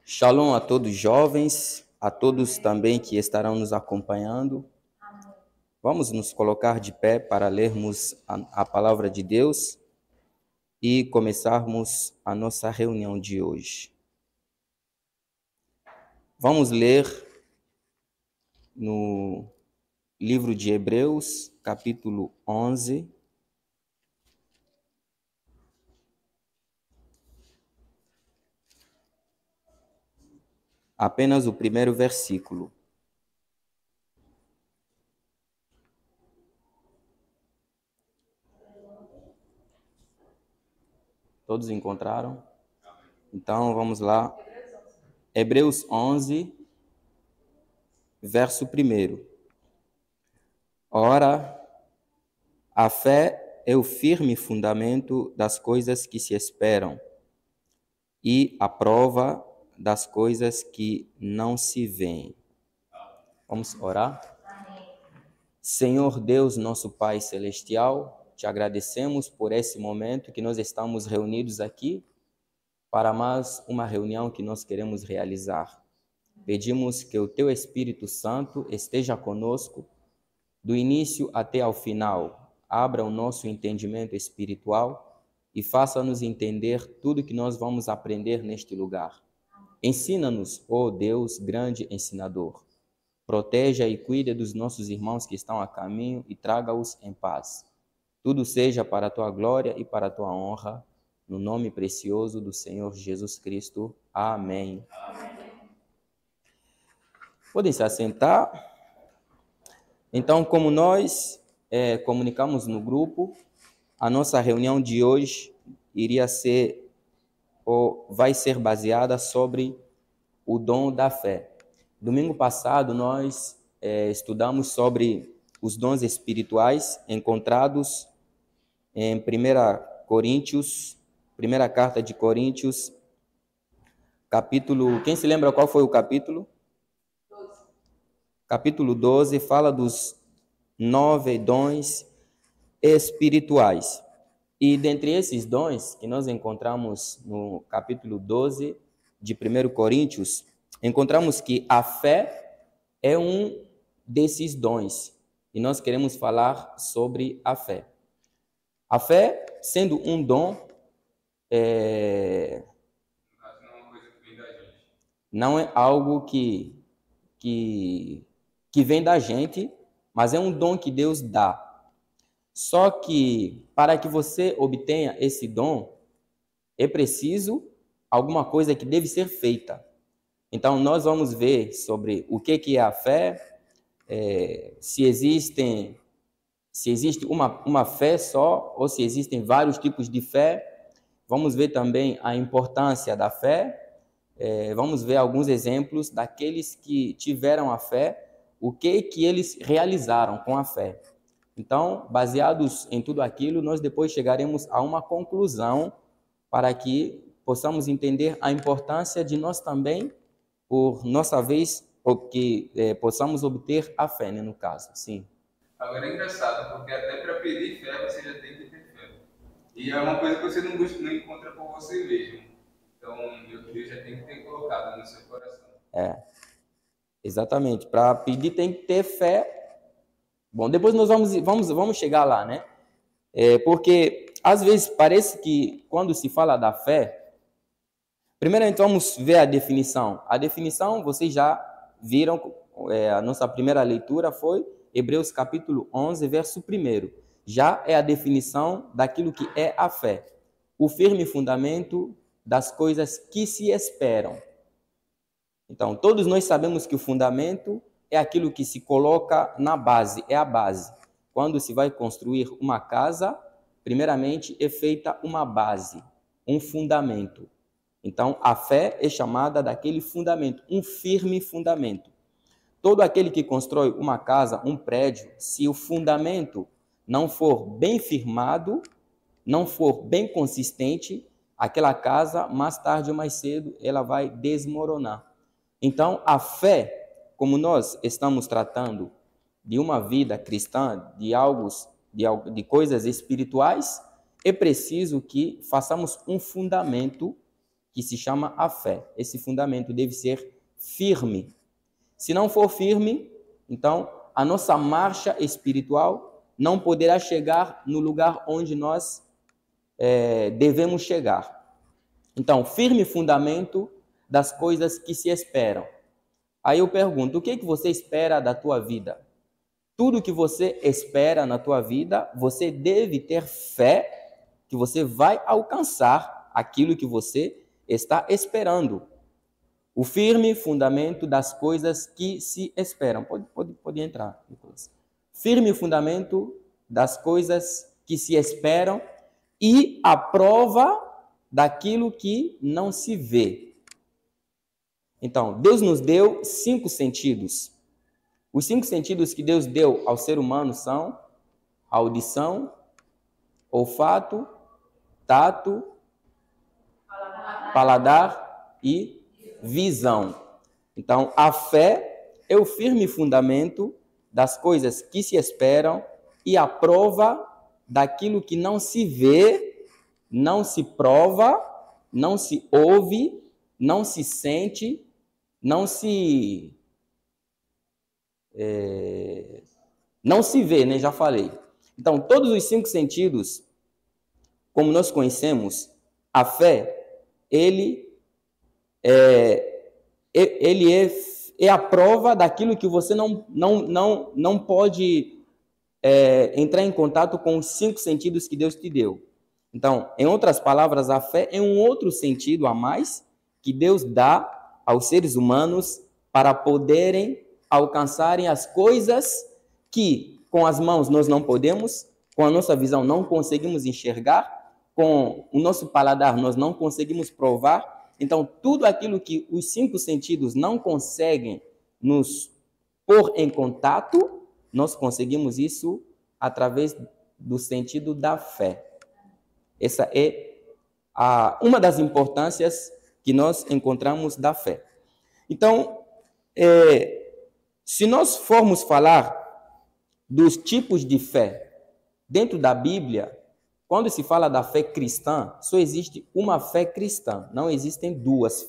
Shalom a todos jovens, a todos também que estarão nos acompanhando. Vamos nos colocar de pé para lermos a palavra de Deus e começarmos a nossa reunião de hoje. Vamos ler no livro de Hebreus, capítulo 11. Apenas o primeiro versículo. Todos encontraram? Então vamos lá. Hebreus 11, verso 1. Ora, a fé é o firme fundamento das coisas que se esperam e a prova das coisas que não se veem. Vamos orar? Senhor Deus, nosso Pai Celestial, te agradecemos por esse momento que nós estamos reunidos aqui para mais uma reunião que nós queremos realizar. Pedimos que o Teu Espírito Santo esteja conosco do início até ao final. Abra o nosso entendimento espiritual e faça-nos entender tudo que nós vamos aprender neste lugar. Ensina-nos, ó Deus, grande ensinador. Proteja e cuide dos nossos irmãos que estão a caminho e traga-os em paz. Tudo seja para a tua glória e para a tua honra, no nome precioso do Senhor Jesus Cristo. Amém. Podem se assentar. Então, como nós comunicamos no grupo, a nossa reunião de hoje iria ser ou vai ser baseada sobre o dom da fé. Domingo passado nós estudamos sobre os dons espirituais encontrados em primeira carta de Coríntios, capítulo... Quem se lembra qual foi o capítulo? 12. Capítulo 12 fala dos 9 dons espirituais. E dentre esses dons que nós encontramos no capítulo 12 de 1 Coríntios, encontramos que a fé é um desses dons. E nós queremos falar sobre a fé. A fé, sendo um dom, não é algo que vem da gente, mas é um dom que Deus dá. Só que para que você obtenha esse dom, é preciso alguma coisa que deve ser feita. Então, nós vamos ver sobre o que é a fé, se existe uma fé só ou se existem vários tipos de fé. Vamos ver também a importância da fé. Vamos ver alguns exemplos daqueles que tiveram a fé, o que eles realizaram com a fé. Então, baseados em tudo aquilo, nós depois chegaremos a uma conclusão para que possamos entender a importância de nós também, por nossa vez, que possamos obter a fé, né, no caso. Sim. Agora é engraçado, porque até para pedir fé você já tem que ter fé. E é uma coisa que você não encontra por você mesmo. Então, meu Deus já tem que ter colocado no seu coração. Exatamente. Para pedir tem que ter fé. Bom, depois nós vamos chegar lá, né? Porque às vezes parece que quando se fala da fé, primeiramente vamos ver a definição. A definição vocês já viram, a nossa primeira leitura foi Hebreus capítulo 11, verso 1. Já é a definição daquilo que é a fé. O firme fundamento das coisas que se esperam. Então, todos nós sabemos que o fundamento é aquilo que se coloca na base, é a base. Quando se vai construir uma casa, primeiramente é feita uma base, um fundamento. Então, a fé é chamada daquele fundamento, um firme fundamento. Todo aquele que constrói uma casa, um prédio, se o fundamento não for bem firmado, não for bem consistente, aquela casa, mais tarde ou mais cedo, ela vai desmoronar. Então, a fé, como nós estamos tratando de uma vida cristã, de coisas espirituais, é preciso que façamos um fundamento que se chama a fé. Esse fundamento deve ser firme. Se não for firme, então a nossa marcha espiritual não poderá chegar no lugar onde nós devemos chegar. Então, firme fundamento das coisas que se esperam. Aí eu pergunto, o que você espera da tua vida? Tudo que você espera na tua vida, você deve ter fé que você vai alcançar aquilo que você está esperando. O firme fundamento das coisas que se esperam. Pode entrar, Nicolas. Firme fundamento das coisas que se esperam e a prova daquilo que não se vê. Então, Deus nos deu 5 sentidos. Os 5 sentidos que Deus deu ao ser humano são audição, olfato, tato, paladar e visão. Então, a fé é o firme fundamento das coisas que se esperam e a prova daquilo que não se vê, não se prova, não se ouve, não se sente, não se vê, né? Já falei. Então, todos os 5 sentidos, como nós conhecemos, a fé, ele é a prova daquilo que você não pode entrar em contato com os 5 sentidos que Deus te deu. Então, em outras palavras, a fé é um outro sentido a mais que Deus dá aos seres humanos para poderem alcançarem as coisas que com as mãos nós não podemos, com a nossa visão não conseguimos enxergar, com o nosso paladar nós não conseguimos provar. Então, tudo aquilo que os 5 sentidos não conseguem nos pôr em contato, nós conseguimos isso através do sentido da fé. Essa é uma das importâncias que nós encontramos da fé. Então, se nós formos falar dos tipos de fé dentro da Bíblia, quando se fala da fé cristã, só existe uma fé cristã. Não existem duas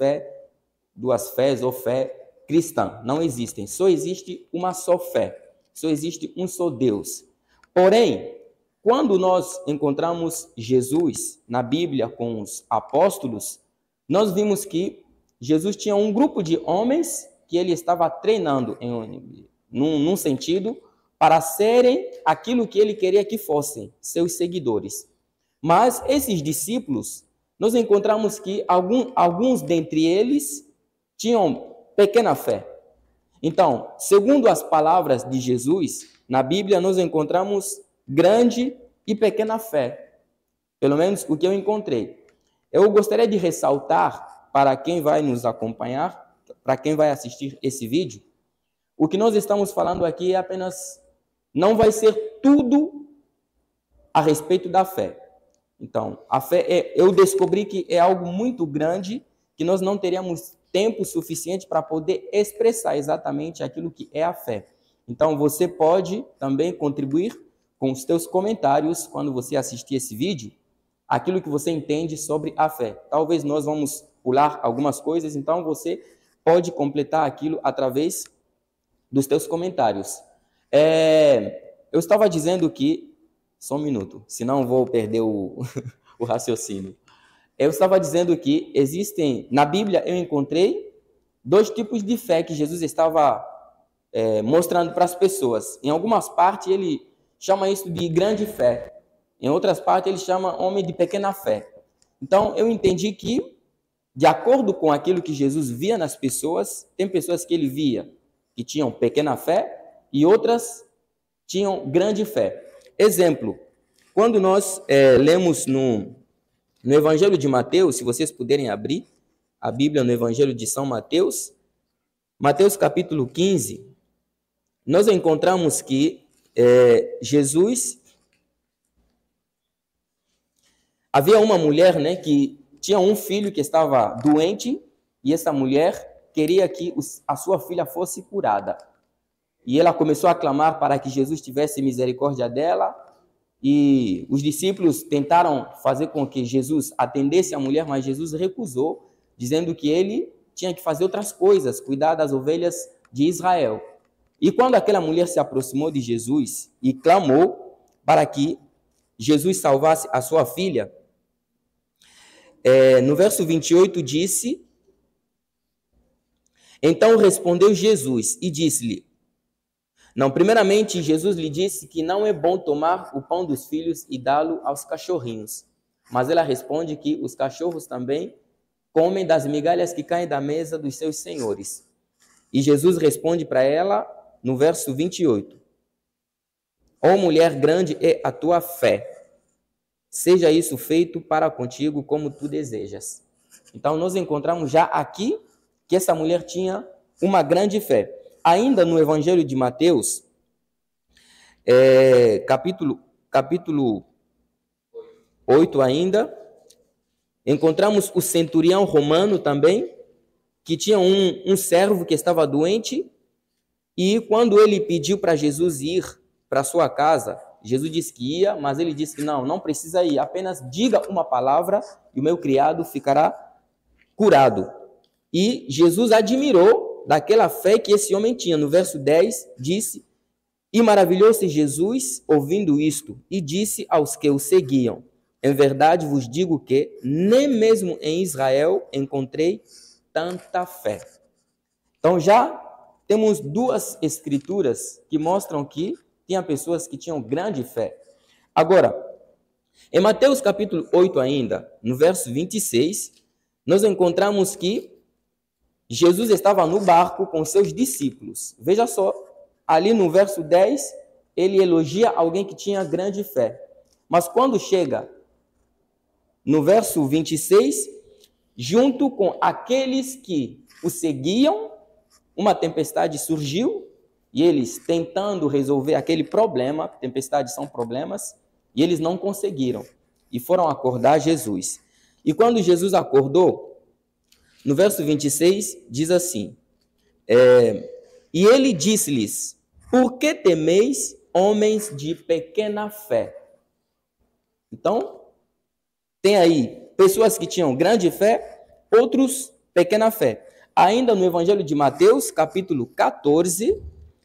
fés ou fé cristã. Não existem. Só existe uma só fé. Só existe um só Deus. Porém, quando nós encontramos Jesus na Bíblia com os apóstolos, nós vimos que Jesus tinha um grupo de homens que ele estava treinando num sentido para serem aquilo que ele queria que fossem, seus seguidores. Mas esses discípulos, nós encontramos que alguns dentre eles tinham pequena fé. Então, segundo as palavras de Jesus, na Bíblia nós encontramos grande e pequena fé. Pelo menos o que eu encontrei. Eu gostaria de ressaltar para quem vai nos acompanhar, para quem vai assistir esse vídeo, o que nós estamos falando aqui é apenas, não vai ser tudo a respeito da fé. Então, a fé, eu descobri que é algo muito grande, que nós não teríamos tempo suficiente para poder expressar exatamente aquilo que é a fé. Então, você pode também contribuir com os teus comentários quando você assistir esse vídeo, aquilo que você entende sobre a fé. Talvez nós vamos pular algumas coisas, então você pode completar aquilo através dos teus comentários. Eu estava dizendo que... Só um minuto, senão vou perder o raciocínio. Eu estava dizendo que existem... Na Bíblia eu encontrei 2 tipos de fé que Jesus estava mostrando para as pessoas. Em algumas partes ele chama isso de grande fé. Em outras partes ele chama homem de pequena fé. Então eu entendi que, de acordo com aquilo que Jesus via nas pessoas, tem pessoas que ele via que tinham pequena fé e outras tinham grande fé. Exemplo, quando nós lemos no Evangelho de Mateus, se vocês puderem abrir a Bíblia no Evangelho de São Mateus, Mateus capítulo 15, nós encontramos que Jesus... Havia uma mulher, né, que tinha um filho que estava doente e essa mulher queria que a sua filha fosse curada. E ela começou a clamar para que Jesus tivesse misericórdia dela e os discípulos tentaram fazer com que Jesus atendesse a mulher, mas Jesus recusou dizendo que ele tinha que fazer outras coisas, cuidar das ovelhas de Israel. E quando aquela mulher se aproximou de Jesus e clamou para que Jesus salvasse a sua filha, no verso 28 disse: então respondeu Jesus e disse-lhe, não, primeiramente Jesus lhe disse que não é bom tomar o pão dos filhos e dá-lo aos cachorrinhos. Mas ela responde que os cachorros também comem das migalhas que caem da mesa dos seus senhores. E Jesus responde para ela no verso 28. Ó mulher, grande é a tua fé. Seja isso feito para contigo como tu desejas. Então nós encontramos já aqui que essa mulher tinha uma grande fé. Ainda no Evangelho de Mateus, capítulo 8 ainda, encontramos o centurião romano também, que tinha um servo que estava doente, e quando ele pediu para Jesus ir para sua casa, Jesus disse que ia, mas ele disse que não precisa ir, apenas diga uma palavra e o meu criado ficará curado. E Jesus admirou daquela fé que esse homem tinha. No verso 10, disse, e maravilhou-se Jesus ouvindo isto, e disse aos que o seguiam, em verdade vos digo que nem mesmo em Israel encontrei tanta fé. Então já temos duas escrituras que mostram que tinha pessoas que tinham grande fé. Agora, em Mateus capítulo 8 ainda, no verso 26, nós encontramos que Jesus estava no barco com seus discípulos. Veja só, ali no verso 10, ele elogia alguém que tinha grande fé. Mas quando chega no verso 26, junto com aqueles que o seguiam, uma tempestade surgiu, e eles tentando resolver aquele problema, tempestades são problemas, e eles não conseguiram, e foram acordar Jesus. E quando Jesus acordou, no verso 26, diz assim, e ele disse-lhes, por que temeis, homens de pequena fé? Então, tem aí pessoas que tinham grande fé, outros pequena fé. Ainda no Evangelho de Mateus, capítulo 14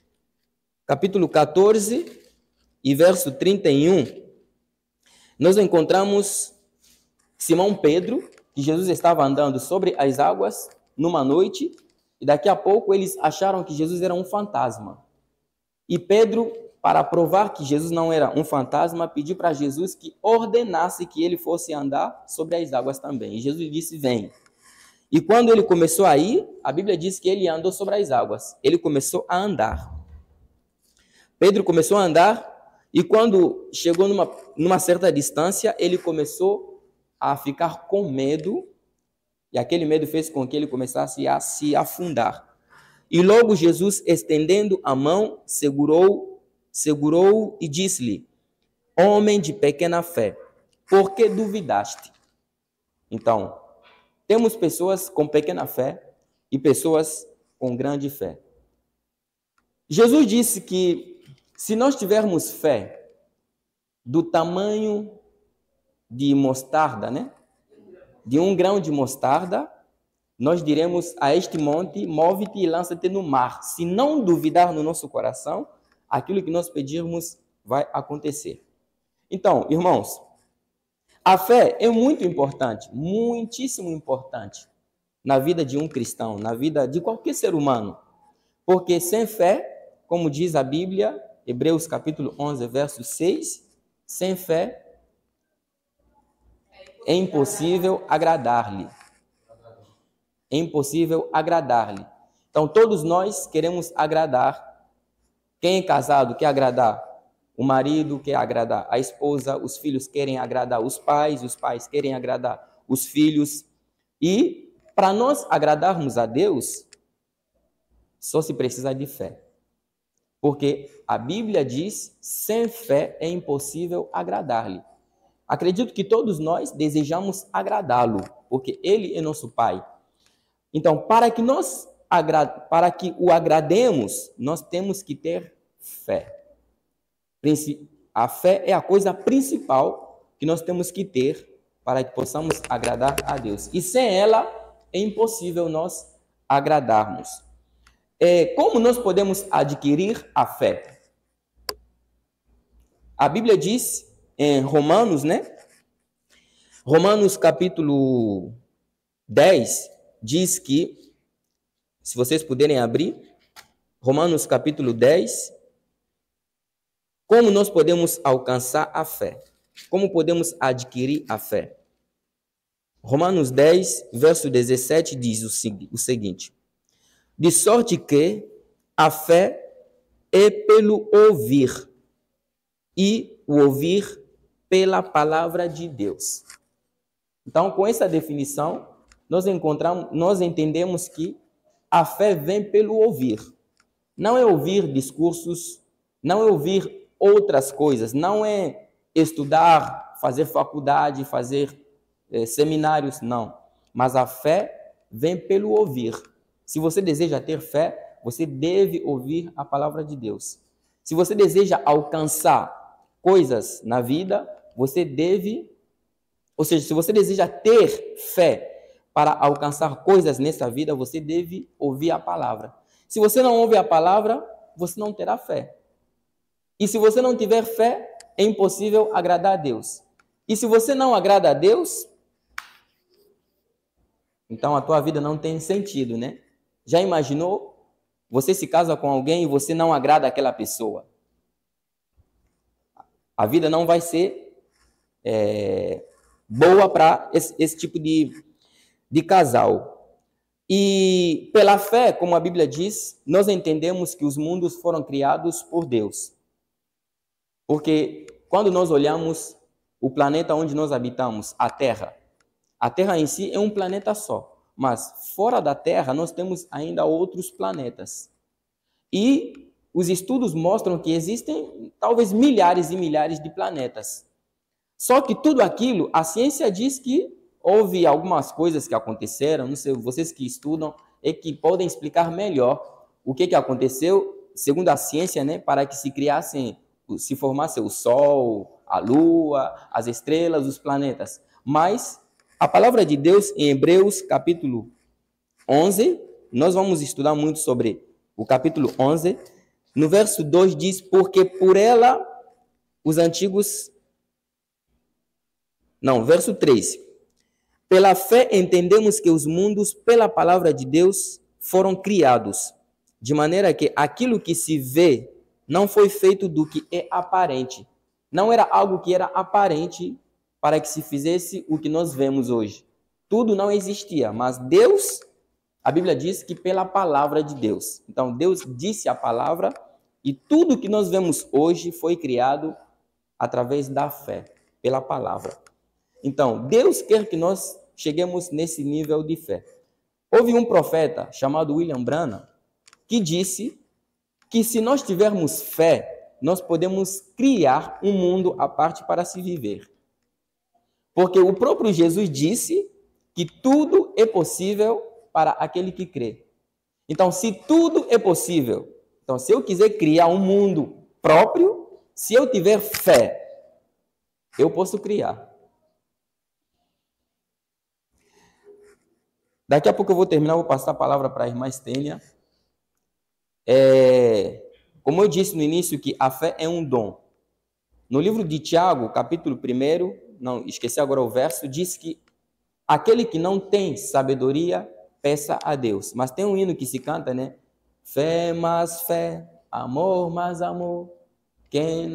e verso 31, nós encontramos Simão Pedro, que Jesus estava andando sobre as águas numa noite, e daqui a pouco eles acharam que Jesus era um fantasma. E Pedro, para provar que Jesus não era um fantasma, pediu para Jesus que ordenasse que ele fosse andar sobre as águas também. E Jesus disse, vem. E quando ele começou a ir, a Bíblia diz que ele andou sobre as águas. Ele começou a andar. Pedro começou a andar, e quando chegou numa certa distância, ele começou a ficar com medo, e aquele medo fez com que ele começasse a se afundar. E logo Jesus, estendendo a mão, segurou e disse-lhe, homem de pequena fé, por que duvidaste? Então, temos pessoas com pequena fé e pessoas com grande fé. Jesus disse que se nós tivermos fé do tamanho de mostarda, né? De 1 grão de mostarda, nós diremos a este monte, move-te e lança-te no mar. Se não duvidar no nosso coração, aquilo que nós pedirmos vai acontecer. Então, irmãos, a fé é muito importante, muitíssimo importante na vida de um cristão, na vida de qualquer ser humano. Porque sem fé, como diz a Bíblia, Hebreus capítulo 11, verso 6, sem fé é impossível agradar-lhe. É impossível agradar-lhe. Então, todos nós queremos agradar. Quem é casado quer agradar o marido, quer agradar a esposa, os filhos querem agradar os pais querem agradar os filhos. E, para nós agradarmos a Deus, só se precisa de fé. Porque a Bíblia diz, sem fé é impossível agradar-lhe. Acredito que todos nós desejamos agradá-lo, porque Ele é nosso Pai. Então, para que o agrademos, nós temos que ter fé. A fé é a coisa principal que nós temos que ter para que possamos agradar a Deus. E sem ela, é impossível nós agradarmos. Como nós podemos adquirir a fé? A Bíblia diz em Romanos, né? Romanos capítulo 10 diz que, se vocês puderem abrir, Romanos capítulo 10, como nós podemos alcançar a fé? Como podemos adquirir a fé? Romanos 10, verso 17 diz o seguinte: de sorte que a fé é pelo ouvir, e o ouvir pela palavra de Deus. Então, com essa definição, nós entendemos que a fé vem pelo ouvir. Não é ouvir discursos, não é ouvir outras coisas, não é estudar, fazer faculdade, fazer seminários, não. Mas a fé vem pelo ouvir. Se você deseja ter fé, você deve ouvir a palavra de Deus. Se você deseja alcançar coisas na vida, você deve, ou seja, se você deseja ter fé para alcançar coisas nessa vida, você deve ouvir a palavra. Se você não ouve a palavra, você não terá fé. E se você não tiver fé, é impossível agradar a Deus. E se você não agrada a Deus, então a tua vida não tem sentido, né? Já imaginou? Você se casa com alguém e você não agrada aquela pessoa. A vida não vai ser boa para esse tipo de casal. E pela fé, como a Bíblia diz, nós entendemos que os mundos foram criados por Deus. Porque quando nós olhamos o planeta onde nós habitamos, a Terra em si é um planeta só. Mas fora da Terra, nós temos ainda outros planetas. E os estudos mostram que existem talvez milhares e milhares de planetas. Só que tudo aquilo, a ciência diz que houve algumas coisas que aconteceram, não sei, vocês que estudam, é que podem explicar melhor o que aconteceu, segundo a ciência, né, para que se formasse o Sol, a Lua, as estrelas, os planetas. Mas a palavra de Deus, em Hebreus, capítulo 11, nós vamos estudar muito sobre o capítulo 11, no verso 2 diz, porque por ela os antigos... Não, verso 3. Pela fé entendemos que os mundos, pela palavra de Deus, foram criados, de maneira que aquilo que se vê não foi feito do que é aparente. Não era algo que era aparente para que se fizesse o que nós vemos hoje. Tudo não existia, mas Deus, a Bíblia diz que pela palavra de Deus. Então, Deus disse a palavra e tudo que nós vemos hoje foi criado através da fé, pela palavra. Então, Deus quer que nós cheguemos nesse nível de fé. Houve um profeta chamado William Branham que disse que se nós tivermos fé, nós podemos criar um mundo à parte para se viver. Porque o próprio Jesus disse que tudo é possível para aquele que crê. Então, se tudo é possível, então se eu quiser criar um mundo próprio, se eu tiver fé, eu posso criar. Daqui a pouco eu vou terminar, vou passar a palavra para a irmã Estênia. Como eu disse no início, que a fé é um dom. No livro de Tiago, capítulo 1, não esqueci agora o verso, diz que aquele que não tem sabedoria, peça a Deus. Mas tem um hino que se canta, né? Fé mais fé, amor mais amor. Quem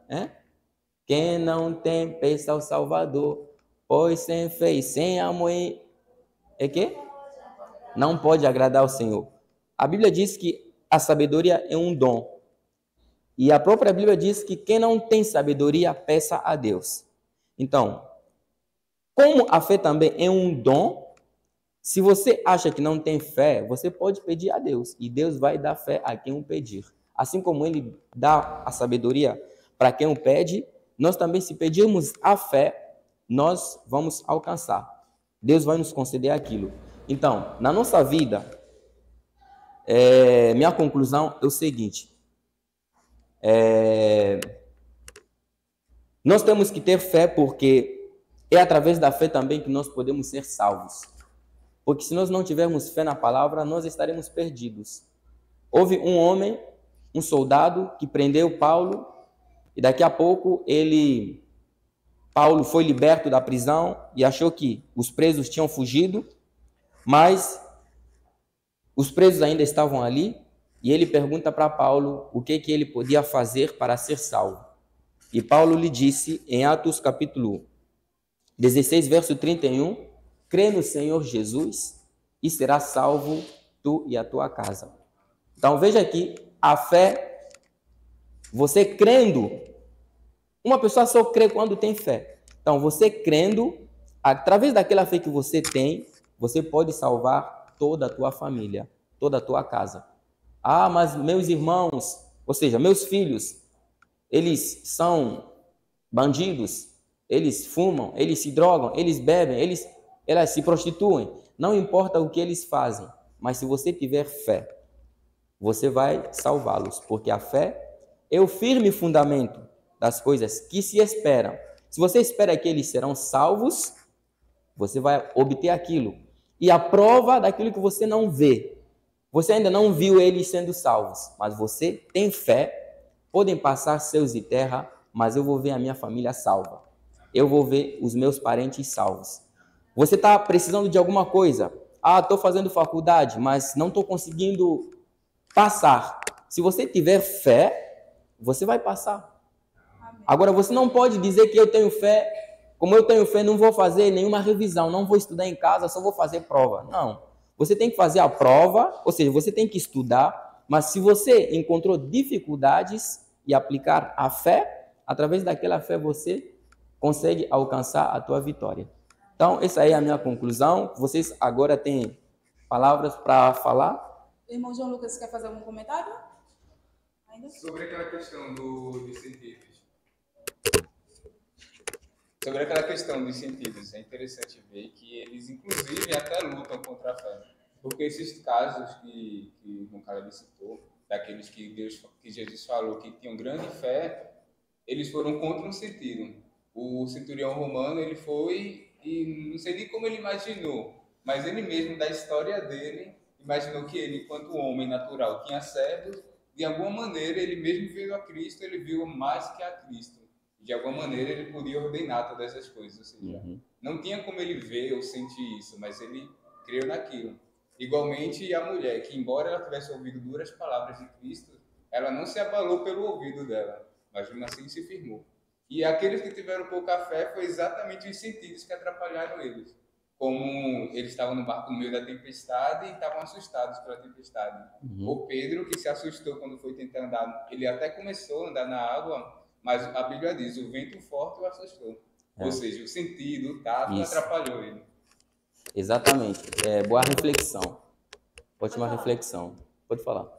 não tem, peça ao Salvador. Pois sem fé e sem amor... É que? Não pode agradar ao Senhor. A Bíblia diz que a sabedoria é um dom. E a própria Bíblia diz que quem não tem sabedoria, peça a Deus. Então, como a fé também é um dom, se você acha que não tem fé, você pode pedir a Deus. E Deus vai dar fé a quem o pedir. Assim como Ele dá a sabedoria para quem o pede, nós também, se pedirmos a fé, nós vamos alcançar. Deus vai nos conceder aquilo. Então, na nossa vida, minha conclusão é o seguinte. Nós temos que ter fé porque é através da fé também que nós podemos ser salvos. porque se nós não tivermos fé na palavra, nós estaremos perdidos. Houve um homem, um soldado, que prendeu Paulo, e daqui a pouco Paulo foi liberto da prisão e achou que os presos tinham fugido, mas os presos ainda estavam ali, e ele pergunta para Paulo o que ele podia fazer para ser salvo. E Paulo lhe disse, em Atos capítulo 16, verso 31, crê no Senhor Jesus e serás salvo tu e a tua casa. Então veja aqui, a fé, você crendo, uma pessoa só crê quando tem fé. Então você crendo, através daquela fé que você tem, você pode salvar toda a tua família, toda a tua casa. Ah, mas meus irmãos, ou seja, meus filhos, eles são bandidos, eles fumam, eles se drogam, eles bebem, elas se prostituem. Não importa o que eles fazem, mas se você tiver fé, você vai salvá-los, porque a fé é o firme fundamento das coisas que se esperam. Se você espera que eles serão salvos, você vai obter aquilo. E a prova daquilo que você não vê. Você ainda não viu eles sendo salvos, mas você tem fé. Podem passar céus e terra, mas eu vou ver a minha família salva. Eu vou ver os meus parentes salvos. Você está precisando de alguma coisa. Ah, estou fazendo faculdade, mas não estou conseguindo passar. Se você tiver fé, você vai passar. Agora, você não pode dizer que eu tenho fé. Como eu tenho fé, não vou fazer nenhuma revisão, não vou estudar em casa, só vou fazer prova. Não. Você tem que fazer a prova, ou seja, você tem que estudar, mas se você encontrou dificuldades e aplicar a fé, através daquela fé você consegue alcançar a tua vitória. Então, essa aí é a minha conclusão. Vocês agora têm palavras para falar? Irmão João Lucas, quer fazer algum comentário? Ainda? Sobre aquela questão dos sentidos. Sobre aquela questão dos sentidos, é interessante ver que eles, inclusive, até lutam contra a fé. Porque esses casos que o Caleb citou, daqueles que Jesus falou que tinham grande fé, eles foram contra um sentido. O centurião romano, ele foi, e não sei nem como ele imaginou, mas ele mesmo, da história dele, imaginou que ele, enquanto homem natural, tinha servos, de alguma maneira, ele mesmo viu a Cristo, ele viu mais que a Cristo. De alguma maneira, ele podia ordenar todas essas coisas. Ou seja, não tinha como ele ver ou sentir isso, mas ele creu naquilo. Igualmente, a mulher, que embora ela tivesse ouvido duras palavras de Cristo, ela não se abalou pelo ouvido dela, mas mesmo assim se firmou. E aqueles que tiveram pouca fé, foi exatamente os sentidos que atrapalharam eles. Como eles estavam no barco no meio da tempestade e estavam assustados pela tempestade. O Pedro, que se assustou quando foi tentar andar, ele até começou a andar na água, mas a Bíblia diz, o vento forte o assustou. Ou seja, o sentido, o tato, atrapalhou ele. Exatamente. Boa reflexão. Ótima reflexão. Pode falar.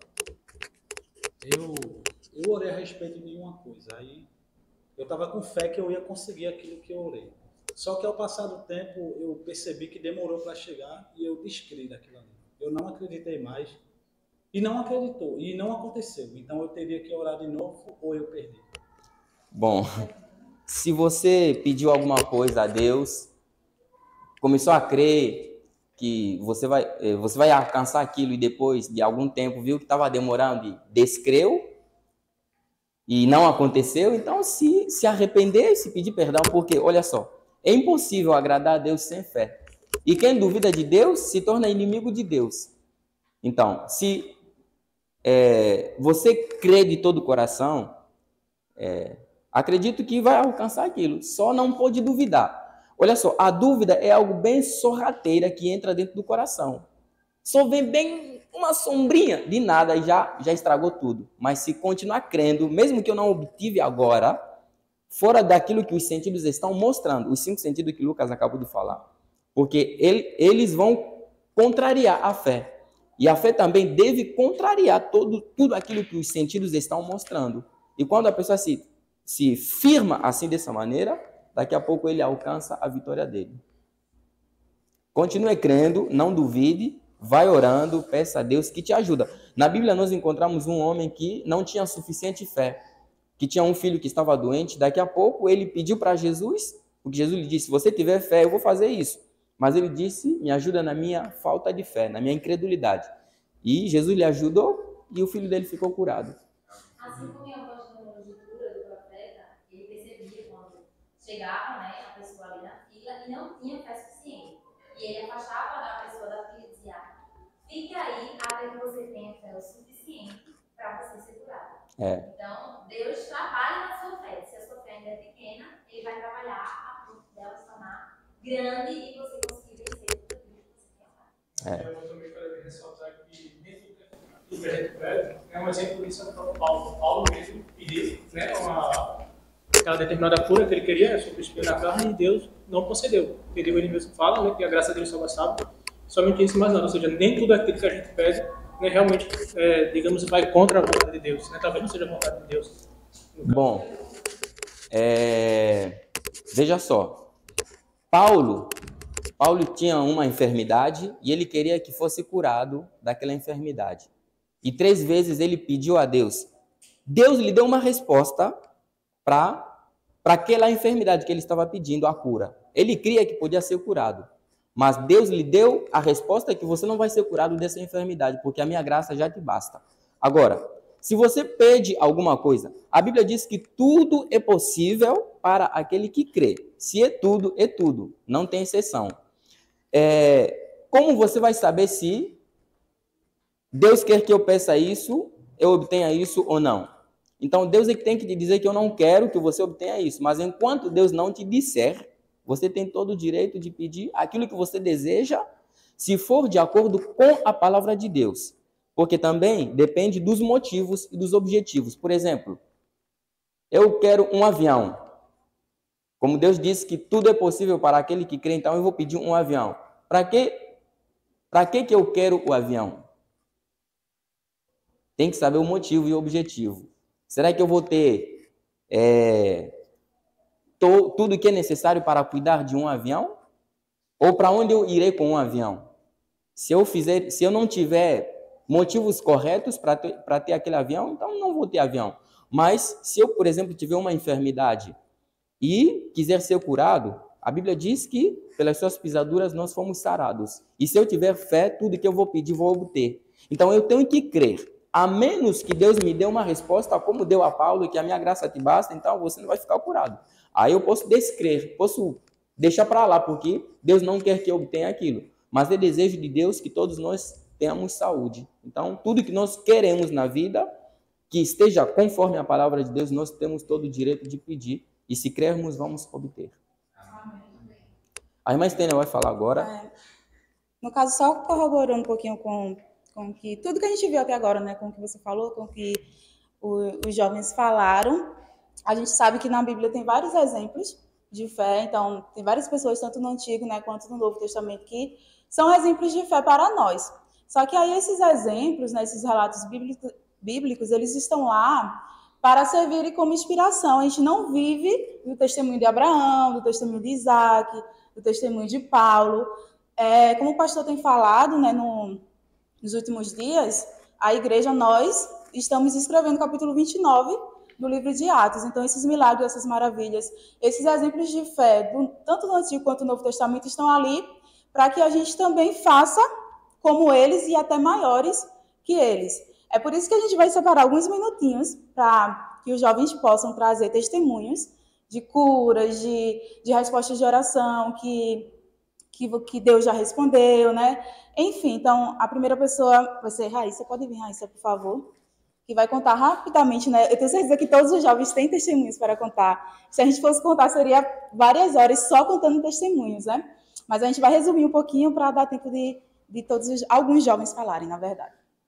Eu orei a respeito de uma coisa. Aí eu estava com fé que eu ia conseguir aquilo que eu orei. Só que ao passar do tempo, eu percebi que demorou para chegar e eu descrevi daquilo ali. Eu não acreditei mais e não acreditou. E não aconteceu. Então eu teria que orar de novo ou eu perdi. Bom, se você pediu alguma coisa a Deus, começou a crer que você vai alcançar aquilo e depois de algum tempo viu que estava demorando e descreu e não aconteceu, então se arrepender, se pedir perdão, porque, olha só, é impossível agradar a Deus sem fé. E quem duvida de Deus se torna inimigo de Deus. Então, se você crê de todo o coração, acredito que vai alcançar aquilo. Só não pode duvidar. Olha só, a dúvida é algo bem sorrateira que entra dentro do coração. Só vem bem uma sombrinha de nada e já estragou tudo. Mas se continuar crendo, mesmo que eu não obtive agora, fora daquilo que os sentidos estão mostrando, os 5 sentidos que Lucas acabou de falar, porque eles vão contrariar a fé. E a fé também deve contrariar tudo aquilo que os sentidos estão mostrando. E quando a pessoa se firma assim dessa maneira, daqui a pouco ele alcança a vitória dele. Continue crendo, não duvide, vai orando, peça a Deus que te ajuda. Na Bíblia nós encontramos um homem que não tinha suficiente fé, que tinha um filho que estava doente. Daqui a pouco ele pediu para Jesus, porque Jesus lhe disse, se você tiver fé, eu vou fazer isso. Mas ele disse, me ajuda na minha falta de fé, na minha incredulidade. E Jesus lhe ajudou e o filho dele ficou curado. Assim como em algumas testemunhas de cura do profeta, ele percebia quando chegava, né, a pessoa ali na fila e não tinha fé suficiente. E ele afastava a pessoa da fila e dizia, fique aí até que você tenha fé o suficiente para você ser curado. Então, Deus trabalha na sua fé. Se a sua fé ainda é pequena, ele vai trabalhar a ponto dela se tornar grande e você conseguir vencer tudo aquilo que você quer. Eu também quero ressaltar que dentro do que a gente pede, é um exemplo disso do próprio Paulo. Paulo mesmo pediu, né, aquela determinada cura que ele queria sobre o espinho na carne e Deus não concedeu. Entendeu? Ele mesmo fala, né, que a graça dele só bastava, somente isso, mas não. Ou seja, nem tudo aquilo que a gente pede, né, realmente, digamos, vai contra a vontade de Deus. Né? Talvez não seja a vontade de Deus. Bom, veja só. Paulo tinha uma enfermidade e ele queria que fosse curado daquela enfermidade. E 3 vezes ele pediu a Deus. Deus lhe deu uma resposta para aquela enfermidade que ele estava pedindo a cura. Ele cria que podia ser curado. Mas Deus lhe deu a resposta que você não vai ser curado dessa enfermidade, porque a minha graça já te basta. Agora, se você pede alguma coisa, a Bíblia diz que tudo é possível para aquele que crê. Se é tudo, não tem exceção. Como você vai saber se Deus quer que eu peça isso, eu obtenha isso ou não? Então, Deus é que tem que te dizer que eu não quero que você obtenha isso. Mas enquanto Deus não te disser, você tem todo o direito de pedir aquilo que você deseja, se for de acordo com a palavra de Deus. Porque também depende dos motivos e dos objetivos. Por exemplo, eu quero um avião. Como Deus disse que tudo é possível para aquele que crê, então eu vou pedir um avião. Para que eu quero o avião? Tem que saber o motivo e o objetivo. Será que eu vou ter tudo que é necessário para cuidar de um avião? Ou para onde eu irei com um avião? Se eu não tiver motivos corretos para ter aquele avião, então não vou ter avião. Mas se eu, por exemplo, tiver uma enfermidade e quiser ser curado, a Bíblia diz que pelas suas pisaduras nós fomos sarados. E se eu tiver fé, tudo que eu vou pedir, vou obter. Então eu tenho que crer. A menos que Deus me dê uma resposta, como deu a Paulo, que a minha graça te basta, então você não vai ficar curado. Aí eu posso descrer, posso deixar para lá, porque Deus não quer que eu obtenha aquilo. Mas é desejo de Deus que todos nós tenhamos saúde. Então, tudo que nós queremos na vida, que esteja conforme a palavra de Deus, nós temos todo o direito de pedir. E se crermos, vamos obter. A irmã Estênia vai falar agora. No caso, só corroborando um pouquinho com que tudo que a gente viu até agora, né, com o que você falou, com o que os jovens falaram, a gente sabe que na Bíblia tem vários exemplos de fé, então tem várias pessoas, tanto no Antigo, né, quanto no Novo Testamento, que são exemplos de fé para nós. Só que aí esses exemplos, né, esses relatos bíblicos, eles estão lá para servirem como inspiração. A gente não vive do testemunho de Abraão, do testemunho de Isaac, do testemunho de Paulo. Como o pastor tem falado, né, nos últimos dias, a igreja, nós estamos escrevendo o capítulo 29 do livro de Atos. Então, esses milagres, essas maravilhas, esses exemplos de fé, tanto no Antigo quanto no Novo Testamento, estão ali para que a gente também faça como eles e até maiores que eles. É por isso que a gente vai separar alguns minutinhos para que os jovens possam trazer testemunhos de curas, de respostas de oração, que Deus já respondeu, né? Enfim, então, a primeira pessoa vai ser Raíssa. Pode vir, Raíssa, por favor. Que vai contar rapidamente, né? Eu tenho certeza que todos os jovens têm testemunhos para contar. Se a gente fosse contar, seria várias horas só contando testemunhos, né? Mas a gente vai resumir um pouquinho para dar tempo de alguns jovens falarem, na verdade.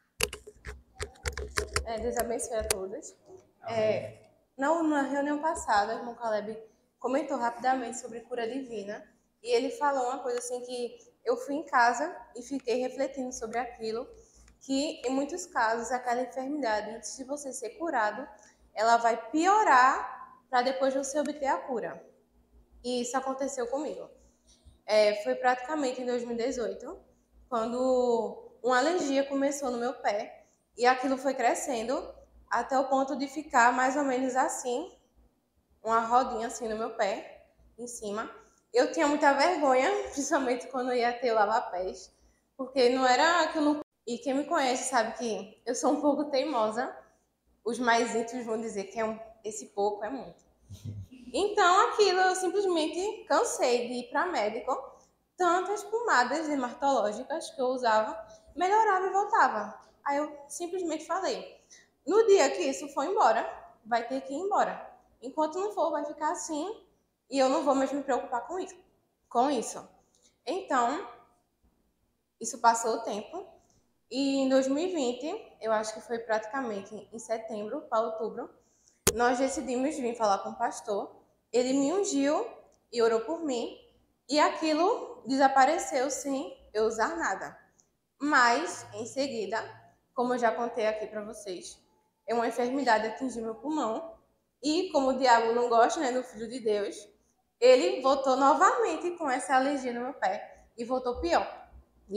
Deus abençoe a todos. Na reunião passada, o irmão Caleb comentou rapidamente sobre cura divina. E ele falou uma coisa assim que eu fui em casa e fiquei refletindo sobre aquilo, que em muitos casos aquela enfermidade, antes de você ser curado, ela vai piorar para depois você obter a cura. E isso aconteceu comigo. Foi praticamente em 2018, quando uma alergia começou no meu pé e aquilo foi crescendo até o ponto de ficar mais ou menos assim, uma rodinha assim no meu pé, em cima. eu tinha muita vergonha, principalmente quando eu ia ter o lava-pés, porque não era que eu não... E quem me conhece sabe que eu sou um pouco teimosa. Os mais íntimos vão dizer que esse pouco é muito. Então, aquilo eu simplesmente cansei de ir para médico. Tantas pomadas dermatológicas que eu usava, melhorava e voltava. Aí eu simplesmente falei, no dia que isso for embora, vai ter que ir embora. Enquanto não for, vai ficar assim e eu não vou mais me preocupar com isso. Então, isso passou o tempo. E em 2020, eu acho que foi praticamente em setembro para outubro, nós decidimos vir falar com o pastor. Ele me ungiu e orou por mim. E aquilo desapareceu sem eu usar nada. Mas, em seguida, como eu já contei aqui para vocês, uma enfermidade atingiu meu pulmão. E como o diabo não gosta, né, do Filho de Deus, ele voltou novamente com essa alergia no meu pé. E voltou pior.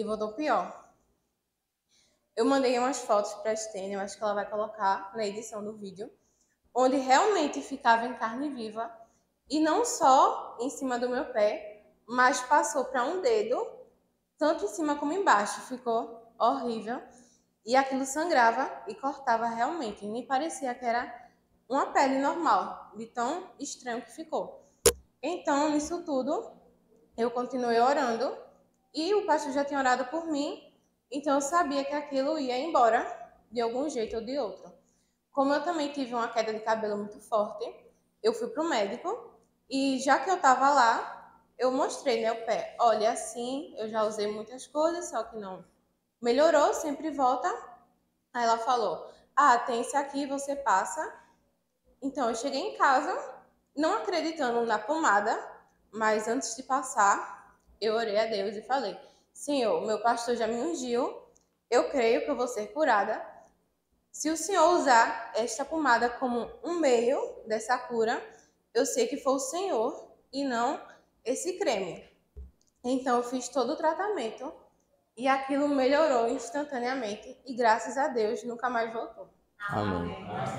Eu mandei umas fotos para a Stênia, eu acho que ela vai colocar na edição do vídeo, onde realmente ficava em carne viva, e não só em cima do meu pé, mas passou para um dedo, tanto em cima como embaixo, ficou horrível, e aquilo sangrava e cortava realmente, nem parecia que era uma pele normal, de tão estranho que ficou. Então, nisso tudo, eu continuei orando, e o pastor já tinha orado por mim, então eu sabia que aquilo ia embora de algum jeito ou de outro. Como eu também tive uma queda de cabelo muito forte, eu fui para o médico e já que eu estava lá, eu mostrei, né, o pé. Olha, assim, eu já usei muitas coisas, só que não melhorou, sempre volta. Aí ela falou, tem esse aqui, você passa. Então eu cheguei em casa, não acreditando na pomada, mas antes de passar, eu orei a Deus e falei, Senhor, meu pastor já me ungiu, eu creio que eu vou ser curada. Se o Senhor usar esta pomada como um meio dessa cura, eu sei que foi o Senhor e não esse creme. Então eu fiz todo o tratamento e aquilo melhorou instantaneamente e graças a Deus nunca mais voltou. Amém.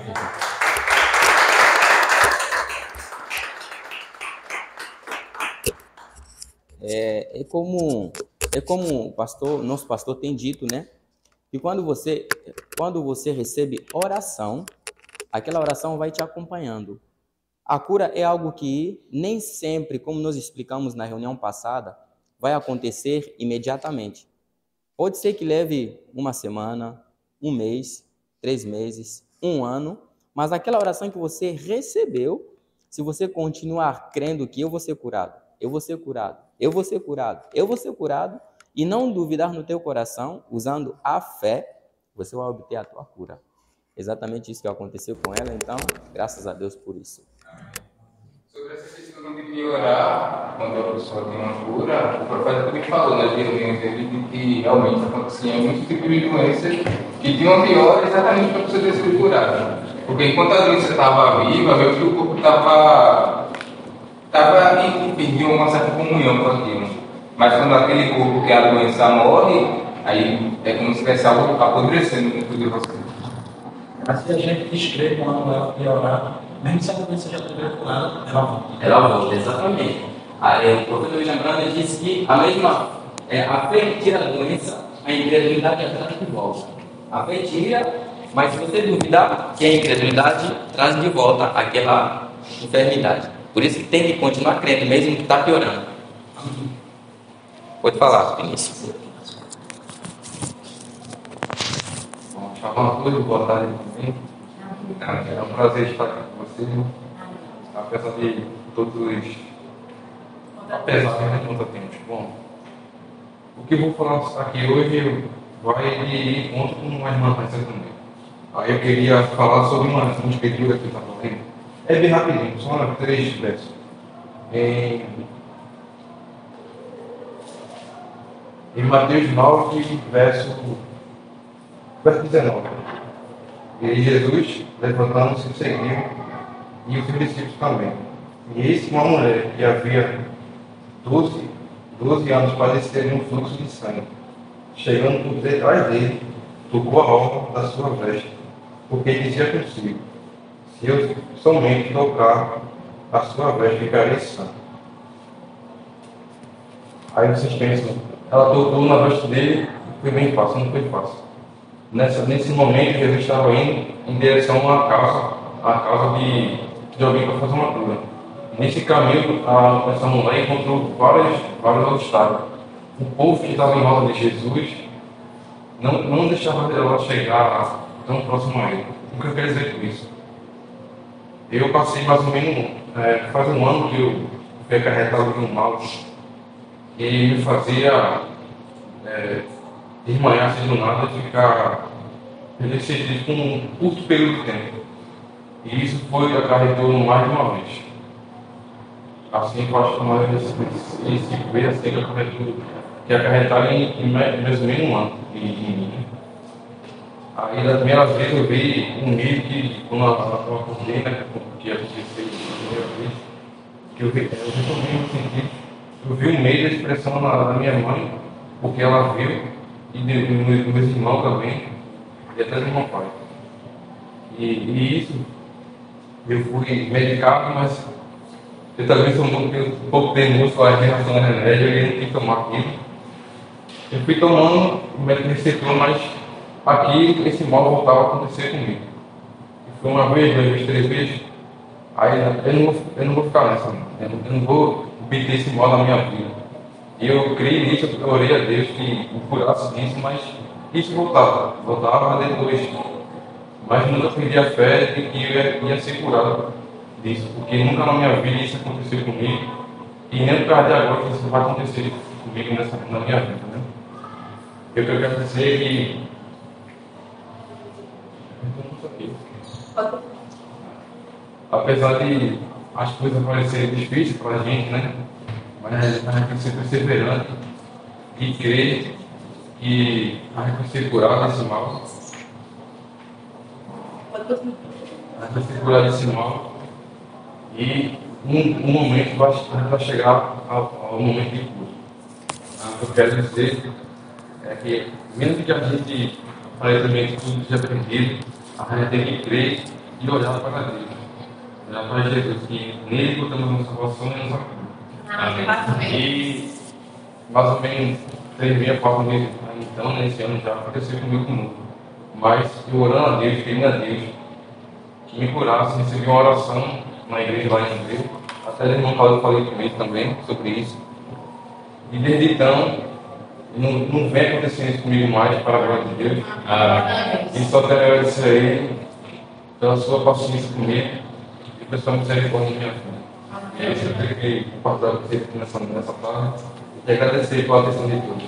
É como o pastor, nosso pastor tem dito, né? Que quando você recebe oração, aquela oração vai te acompanhando. A cura é algo que nem sempre, como nós explicamos na reunião passada, vai acontecer imediatamente. Pode ser que leve uma semana, um mês, 3 meses, um ano, mas aquela oração que você recebeu, se você continuar crendo que eu vou ser curado, eu vou ser curado, eu vou ser curado, eu vou ser curado, e não duvidar no teu coração, usando a fé, você vai obter a tua cura. Exatamente isso que aconteceu com ela, então, graças a Deus por isso. Sobre essa questão de piorar, quando a pessoa tem uma cura, o profeta também falou nas reuniões dele de que realmente acontecia muitos tipos de doenças que tinham pior exatamente para a pessoa ter sido curada. Porque enquanto a doença estava viva, meu que o corpo estava em uma certa comunhão com aquilo. Mas quando aquele corpo que é a doença morre, aí é como se tivesse algo apodrecendo dentro de você. Mas se a gente descreve quando ela piorar, mesmo se a doença já estiver curada, ela volta. Ela volta, exatamente. O professor William Branham disse que a fé tira a doença, a incredulidade traz de volta. A fé tira, mas se você duvidar que a incredulidade traz de volta aquela enfermidade. Por isso que tem que continuar crendo, mesmo que está piorando. Pode falar, Vinícius. Bom, chamar todos, boa tarde também. É um prazer estar aqui com você. Apesar de todos os apesares que nós temos. Bom, o que eu vou falar aqui hoje vai de encontro com uma irmã também. Aí eu queria falar sobre uma escritura que eu estava lendo. É bem rapidinho, só 3 versos. Em Mateus 9, verso 19. E Jesus, levantando-se, seguiu, e os discípulos também. E eis que uma mulher que havia 12 anos padecia de um fluxo de sangue, chegando por detrás dele, tocou a roupa da sua veste, porque dizia consigo, se eu somente tocar a sua veste, ficarei sã. Aí vocês pensam, ela tocou na veste dele, foi bem fácil, não foi fácil. Nesse momento, Jesus estava indo em direção a casa de alguém para fazer uma cura. Nesse caminho, essa mulher encontrou vários obstáculos. O povo que estava em volta de Jesus não deixava ela chegar tão próximo a ele. O que eu quero dizer com isso? Eu passei mais ou menos, faz um ano que eu fui acarretado de um mal e me fazia desmaiar assim do nada e ficar ressentido por um curto período de tempo. E isso acarretou mais de uma vez. Assim que eu acho que uma vez esse veio assim que acarretaram em mais ou menos um ano em mim. Aí da primeira vez eu vi um medo que quando eu acordei, né, que aconteceu a primeira vez, que eu retomei no sentido, eu vi um medo da expressão na minha mãe, porque ela viu, e dos meus irmãos também, e até do meu pai. E isso, eu fui medicado, mas eu também sou um pouco teimoso com a relação ao remédio, eu não tinha que tomar aquilo. Eu fui tomando, o médico me receitou, mas aqui esse mal voltava a acontecer comigo. E foi uma vez, 2 vezes, 3 vezes, aí eu não vou ficar nessa, eu não vou obter esse mal na minha vida. E eu criei nisso, eu orei a Deus que me curasse disso, mas isso voltava depois. Mas nunca perdi a fé de que eu ia ser curado disso, porque nunca na minha vida isso aconteceu comigo, e nem por causa de agora que isso vai acontecer comigo na minha vida. Né? O que eu quero dizer é que. Apesar de as coisas parecerem difíceis para a gente, né? Mas a gente tem que ser perseverante e crer que a gente vai ser curado desse mal. A gente vai ser curado desse mal. E um momento a gente vai chegar ao momento de cura. O que eu quero dizer é que, mesmo que a gente aparentemente tudo seja perdido, a gente tem que crer e olhar para Deus. Olhar para Jesus, que nele encontramos a nossa salvação e a nossa cura. E mais ou menos 3 meses após então, nesse ano já aconteceu comigo de novo. Mas eu orando a Deus, pedindo a Deus que me curasse, recebi uma oração na igreja lá em André. Até o irmão Paulo falei com ele também sobre isso. E desde então, não vem acontecendo isso comigo mais, para a glória de Deus. E só quero agradecer a ele pela sua paciência comigo e pela sua misericórdia na minha vida. É isso que eu queria compartilhar com vocês nessa tarde e agradecer pela atenção de todos.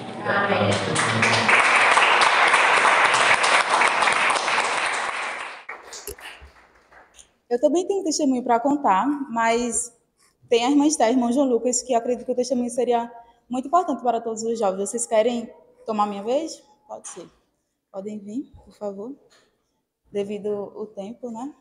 Eu também tenho um testemunho para contar, mas tem a irmã Esther, irmão João Lucas, que eu acredito que o testemunho seria muito importante para todos os jovens. Vocês querem tomar minha vez? Pode ser. Podem vir, por favor. Devido ao tempo, né?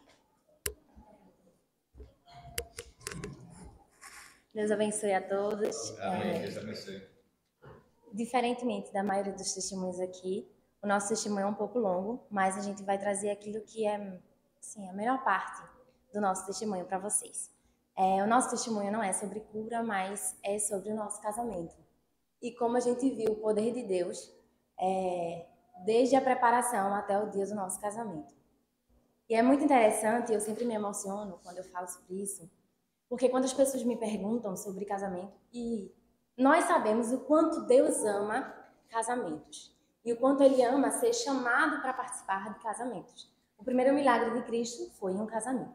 Deus abençoe a todos. Amém. Deus abençoe. Diferentemente da maioria dos testemunhos aqui, o nosso testemunho é um pouco longo, mas a gente vai trazer aquilo que é assim, a melhor parte do nosso testemunho para vocês. O nosso testemunho não é sobre cura, mas é sobre o nosso casamento. E como a gente viu o poder de Deus, desde a preparação até o dia do nosso casamento. E é muito interessante, eu sempre me emociono quando eu falo sobre isso, porque quando as pessoas me perguntam sobre casamento, e nós sabemos o quanto Deus ama casamentos, e o quanto Ele ama ser chamado para participar de casamentos. O primeiro milagre de Cristo foi um casamento.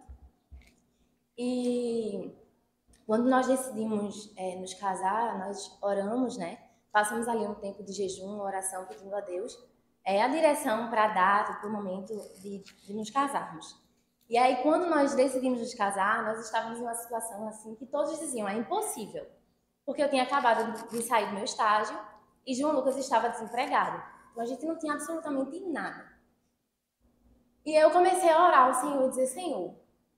E quando nós decidimos nos casar, nós oramos, né? Passamos ali um tempo de jejum, oração, pedindo a Deus a direção para a data, para o momento de nos casarmos. E aí, quando nós decidimos nos casar, nós estávamos em uma situação assim que todos diziam, é impossível. Porque eu tinha acabado de sair do meu estágio e João Lucas estava desempregado. Então, a gente não tinha absolutamente nada. E eu comecei a orar ao Senhor e dizer, Senhor,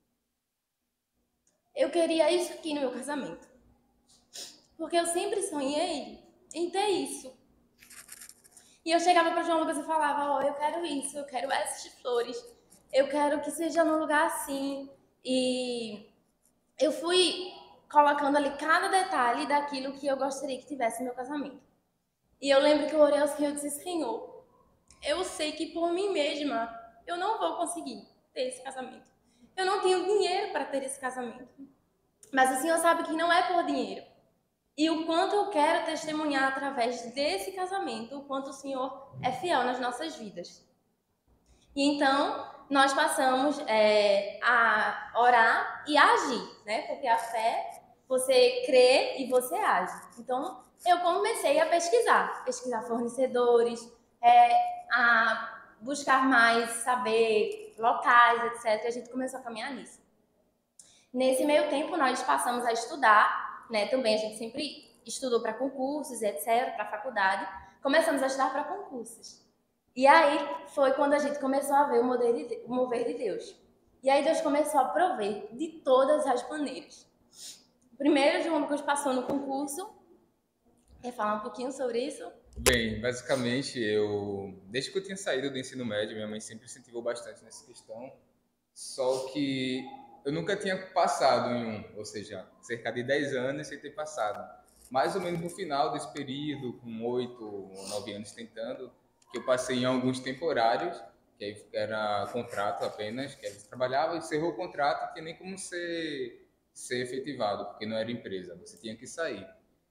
eu queria isso aqui no meu casamento. Porque eu sempre sonhei em ter isso. E eu chegava para João Lucas e falava, eu quero isso, eu quero essas flores, eu quero que seja num lugar assim. E eu fui colocando ali cada detalhe daquilo que eu gostaria que tivesse no meu casamento. E eu lembro que eu orei ao Senhor e disse: Senhor, eu sei que por mim mesma eu não vou conseguir ter esse casamento. Eu não tenho dinheiro para ter esse casamento. Mas o Senhor sabe que não é por dinheiro. E o quanto eu quero testemunhar através desse casamento, o quanto o Senhor é fiel nas nossas vidas. E então, nós passamos a orar e a agir, né? Porque a fé, você crê e você age. Então, eu comecei a pesquisar fornecedores, a buscar mais saber locais, etc. A gente começou a caminhar nisso. Nesse meio tempo, nós passamos a estudar, né? Também a gente sempre estudou para concursos, etc., para faculdade. Começamos a estudar para concursos. E aí foi quando a gente começou a ver o mover de Deus. E aí Deus começou a prover de todas as maneiras. Primeiro, João Lucas passou no concurso. Quer falar um pouquinho sobre isso? Bem, basicamente, desde que eu tinha saído do ensino médio, minha mãe sempre incentivou bastante nessa questão. Só que eu nunca tinha passado em um, ou seja, cerca de 10 anos sem ter passado. Mais ou menos no final desse período, com 8 ou 9 anos tentando, que eu passei em alguns temporários, que aí era contrato apenas, que a gente trabalhava, encerrou o contrato, não tinha nem como ser efetivado, porque não era empresa, você tinha que sair.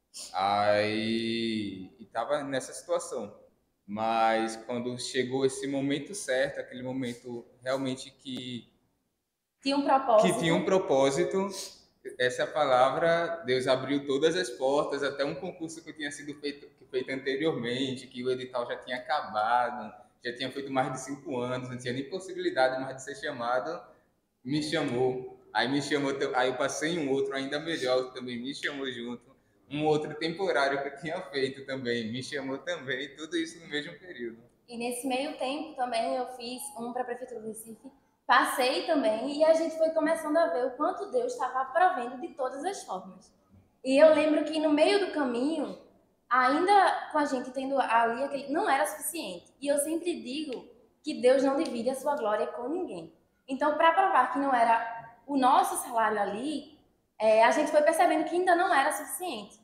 Aí estava nessa situação. Mas quando chegou esse momento certo, aquele momento realmente que tinha um propósito, essa é a palavra, Deus abriu todas as portas, até um concurso que eu tinha sido feito anteriormente, que o edital já tinha acabado, já tinha feito mais de 5 anos, não tinha nem possibilidade mais de ser chamado, me chamou. Aí eu passei em um outro ainda melhor, que também me chamou junto. Um outro temporário que eu tinha feito também, me chamou também, tudo isso no mesmo período. E nesse meio tempo também eu fiz um para a Prefeitura do Recife, passei também e a gente foi começando a ver o quanto Deus estava provendo de todas as formas. E eu lembro que no meio do caminho, ainda com a gente tendo ali aquele, não era suficiente. E eu sempre digo que Deus não divide a sua glória com ninguém. Então, para provar que não era o nosso salário ali, a gente foi percebendo que ainda não era suficiente.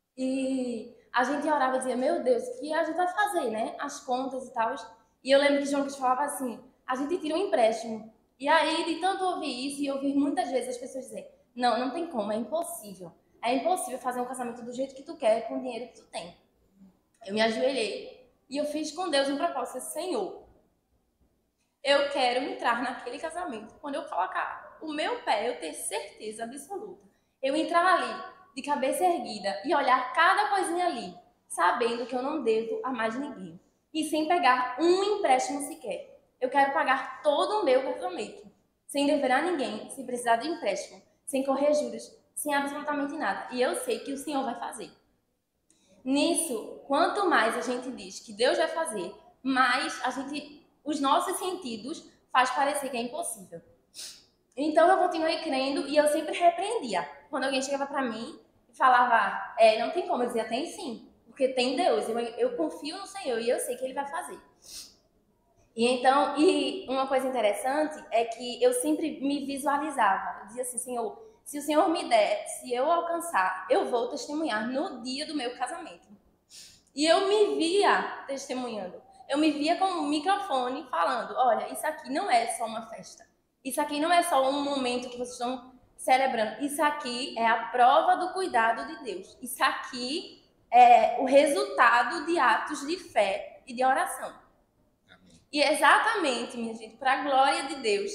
E a gente orava e dizia: meu Deus, o que a gente vai fazer, né? As contas e tal. E eu lembro que João Lucas falava assim: a gente tira um empréstimo. E aí, de tanto ouvir isso e ouvir muitas vezes as pessoas dizer: não tem como, é impossível. É impossível fazer um casamento do jeito que tu quer, com o dinheiro que tu tem. Eu me ajoelhei e eu fiz com Deus um propósito: Senhor, eu quero entrar naquele casamento. Quando eu colocar o meu pé, eu ter certeza absoluta. Eu entrar ali, de cabeça erguida, e olhar cada coisinha ali, sabendo que eu não devo a mais ninguém. E sem pegar um empréstimo sequer. Eu quero pagar todo o meu casamento, sem dever a ninguém, sem precisar de empréstimo, sem correr juros, sem absolutamente nada. E eu sei que o Senhor vai fazer. Nisso, quanto mais a gente diz que Deus vai fazer, mais os nossos sentidos faz parecer que é impossível. Então eu continuei crendo e eu sempre repreendia. Quando alguém chegava para mim e falava: não tem como, eu dizia: tem sim, porque tem Deus, eu confio no Senhor e eu sei que Ele vai fazer. E uma coisa interessante é que eu sempre me visualizava, eu dizia assim: Senhor, se o Senhor me der, se eu alcançar, eu vou testemunhar no dia do meu casamento. E eu me via testemunhando. Eu me via com um microfone falando: olha, isso aqui não é só uma festa. Isso aqui não é só um momento que vocês estão celebrando. Isso aqui é a prova do cuidado de Deus. Isso aqui é o resultado de atos de fé e de oração. E exatamente, minha gente, para a glória de Deus,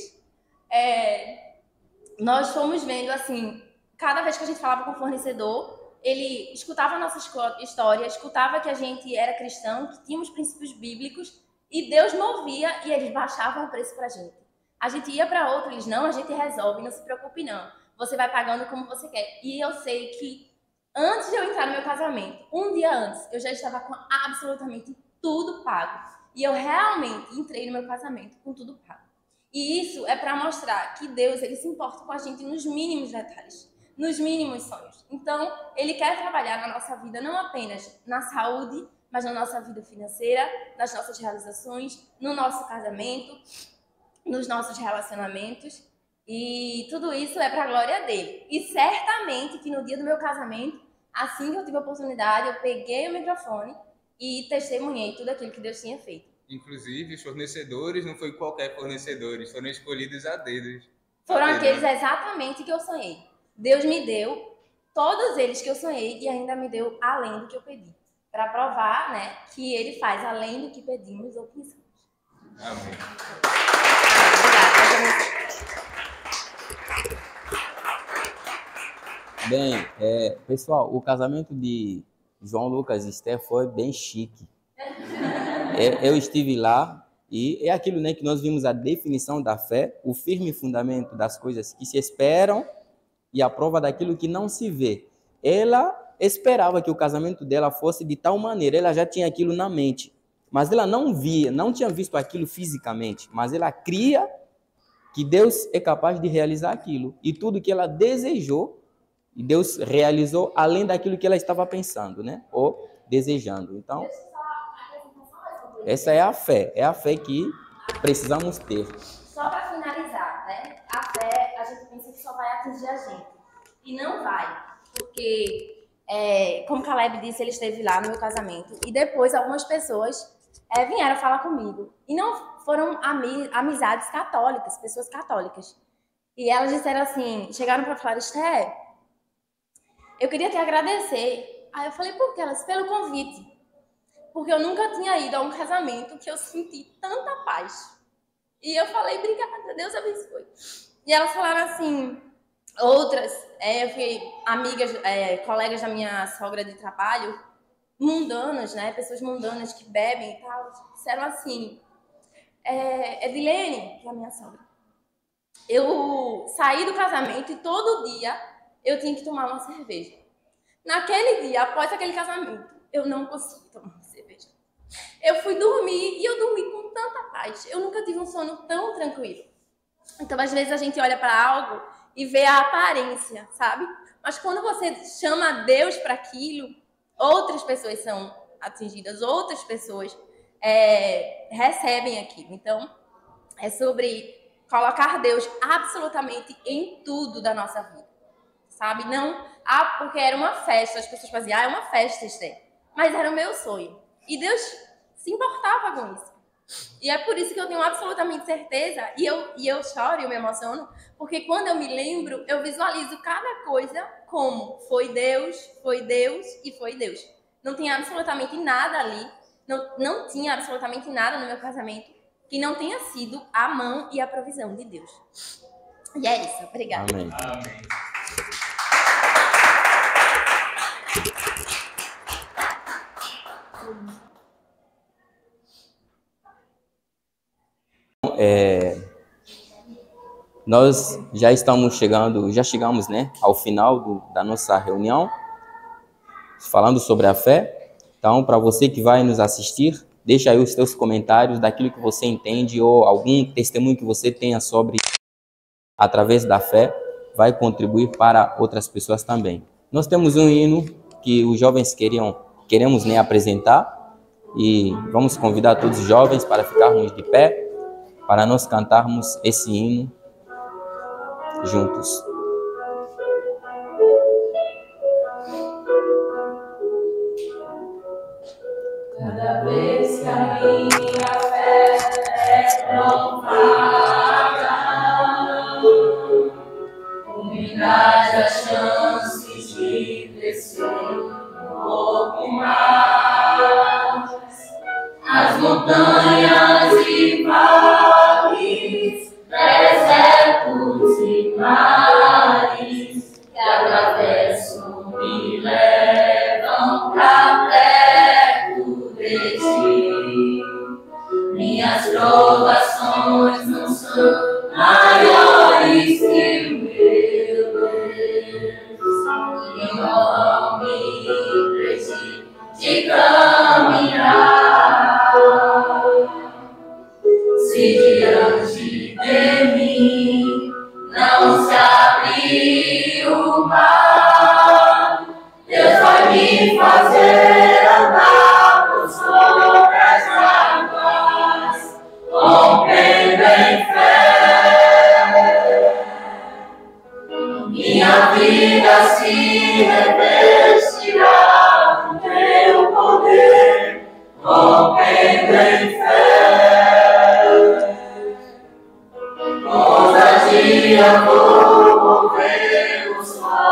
nós fomos vendo assim, cada vez que a gente falava com o fornecedor, ele escutava a nossa história, escutava que a gente era cristão, que tínhamos princípios bíblicos, e Deus movia e eles baixavam o preço para a gente. A gente ia para outro, eles: não, a gente resolve, não se preocupe não, você vai pagando como você quer. E eu sei que antes de eu entrar no meu casamento, um dia antes, eu já estava com absolutamente tudo pago. E eu realmente entrei no meu casamento com tudo pago. E isso é para mostrar que Deus, Ele se importa com a gente nos mínimos detalhes, nos mínimos sonhos. Então, Ele quer trabalhar na nossa vida, não apenas na saúde, mas na nossa vida financeira, nas nossas realizações, no nosso casamento, nos nossos relacionamentos. E tudo isso é para a glória dele. E certamente que no dia do meu casamento, assim que eu tive a oportunidade, eu peguei o microfone e testemunhei tudo aquilo que Deus tinha feito. Inclusive, os fornecedores não foi qualquer fornecedores, foram escolhidos a dedo. Foram aqueles exatamente que eu sonhei. Deus me deu todos eles que eu sonhei e ainda me deu além do que eu pedi. Para provar, né, que ele faz além do que pedimos ou pensamos. Amém. Obrigada. Bem, pessoal, o casamento de João Lucas e Esther foi bem chique. Eu estive lá e é aquilo, né, que nós vimos a definição da fé, o firme fundamento das coisas que se esperam e a prova daquilo que não se vê. Ela esperava que o casamento dela fosse de tal maneira, ela já tinha aquilo na mente, mas ela não via, não tinha visto aquilo fisicamente, mas ela cria que Deus é capaz de realizar aquilo. E tudo que ela desejou, Deus realizou além daquilo que ela estava pensando, né? Ou desejando. Então, essa é a fé que precisamos ter. Só para finalizar, né? A fé, a gente pensa que só vai atingir a gente. E não vai. Porque, como Caleb disse, ele esteve lá no meu casamento. E depois algumas pessoas vieram falar comigo. E não foram amizades católicas, pessoas católicas. E elas disseram assim, chegaram para falar, Esther, eu queria te agradecer. Aí eu falei, por quê? Elas, pelo convite. Porque eu nunca tinha ido a um casamento que eu senti tanta paz. E eu falei, obrigada, Deus abençoe. E elas falaram assim, outras, eu fui amigas, colegas da minha sogra de trabalho, mundanas, né, pessoas mundanas que bebem e tal, disseram assim, Edilene, que é a minha sogra, eu saí do casamento e todo dia eu tinha que tomar uma cerveja. Naquele dia, após aquele casamento, eu não consegui tomar uma cerveja. Eu fui dormir e eu dormi com tanta paz. Eu nunca tive um sono tão tranquilo. Então, às vezes, a gente olha para algo e vê a aparência, sabe? Mas quando você chama Deus para aquilo, outras pessoas são atingidas, outras pessoas recebem aquilo. Então, é sobre colocar Deus absolutamente em tudo da nossa vida. Sabe? Não, porque era uma festa, as pessoas faziam, é uma festa, Esther. Mas era o meu sonho. E Deus se importava com isso. E é por isso que eu tenho absolutamente certeza, e eu choro e eu me emociono, porque quando eu me lembro, eu visualizo cada coisa como foi Deus e foi Deus. Não tinha absolutamente nada ali, não tinha absolutamente nada no meu casamento que não tenha sido a mão e a provisão de Deus. E é isso. Obrigada. Amém. Amém. Nós já chegamos, né, ao final da nossa reunião, falando sobre a fé. Então, para você que vai nos assistir, deixa aí os seus comentários daquilo que você entende ou algum testemunho que você tenha sobre através da fé, vai contribuir para outras pessoas também. Nós temos um hino que os jovens queremos, né, apresentar, e vamos convidar todos os jovens para ficarmos de pé, para nós cantarmos esse hino juntos. Cada vez que a minha fé é provada, humildade as chances de crescer um pouco mais. As montanhas e vales, desertos e mares que atravesso me levam pra perto de ti. Minhas provações não são maiores que o meu Deus, e não me impede de caminhar. Se diante de mim não se abrir o mar, Deus vai me fazer andar por sobre as águas, rompendo em fé. revestirá do teu poder, rompendo em fé. Ousadia vou mover o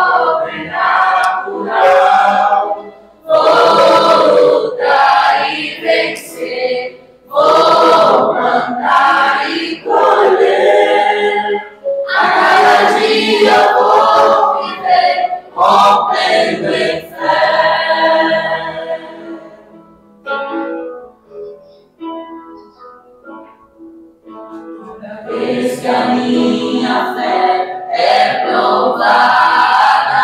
sobrenatural, vou lutar e vencer, vou plantar e colher. A cada dia vou viver, rompendo em fé. Toda vez que a minha fé é provada,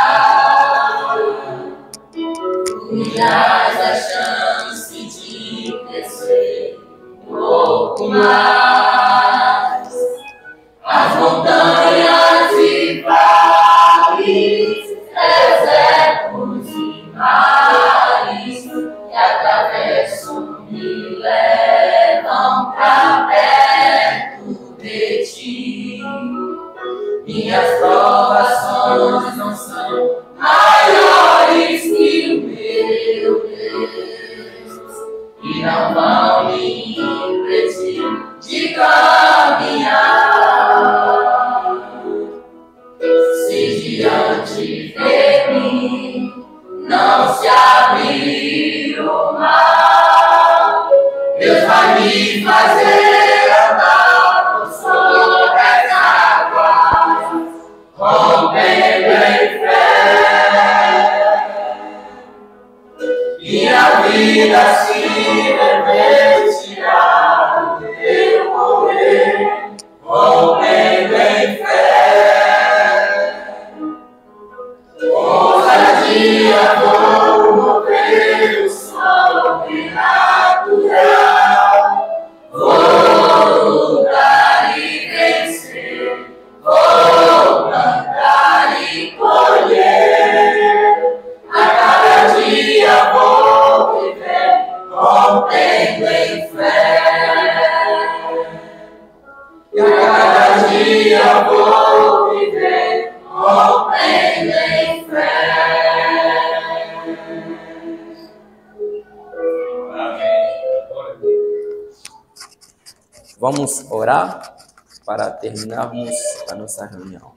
tu me dás a chance de crescer um pouco mais. As montanhas e vales, desertos e mares que atravesso me levam pra perto de ti. Minhas provações não são maiores que o meu Deus e não vão me impedir de caminhar. Se diante de mim não se abrir o mar, Deus vai me fazer andar por sobre as águas, rompendo em fé. Minha vida se revestirá do teu poder, rompendo em fé. Ousadia vou mover o sobrenatural, vou lutar e vencer, vou plantar e colher. A cada dia vou viver, rompendo em fé. E a cada dia vou viver, rompendo em fé. Vamos orar para terminarmos a nossa reunião.